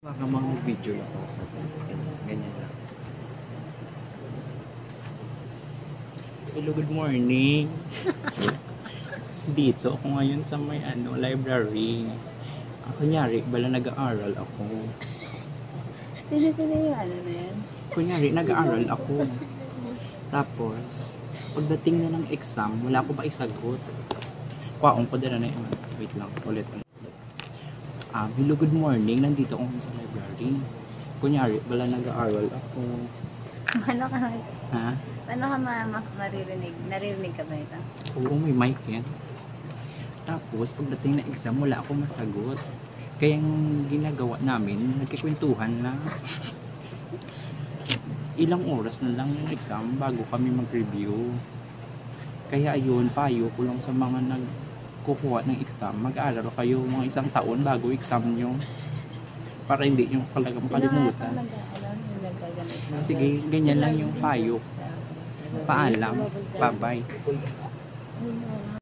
Baka mga video lang ako sa ganyan lang. Hello, good morning. Dito ako ngayon sa may library. Kunyari, bala nag-aaral ako. Sino yung ano na yan? Kunyari, nag-aaral ako. Tapos, pagdating na ng exam, wala ko pa isagot. Kwaong ko din na yun. Wait lang, ulit. Hello, good morning. Nandito ako sa library. Kunyari, bala nag-aaral ako. Paano ka, Ha? paano ka maririnig? Naririnig ka ba ito? Oo, may mic yan. Tapos, pagdating na exam, wala ako masagot. Kaya yung ginagawa namin, nagkikwentuhan na. Ilang oras na lang yung exam bago kami mag-review. Kaya ayun, payo ko lang sa mga nagkukuha ng exam. Mag-aaral kayo mga isang taon bago exam nyo. Para hindi nyo talagang kalimutan. Sige, ganyan lang yung payo. Paalam. Bye-bye.